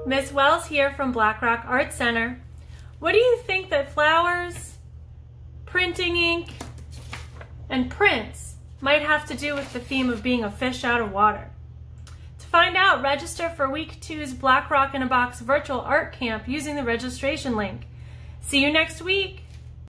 Miss Wells here from BlackRock Art Center. What do you think that flowers, printing ink, and prints might have to do with the theme of being a fish out of water? To find out, register for Week 2's BlackRock in a Box virtual art camp using the registration link. See you next week.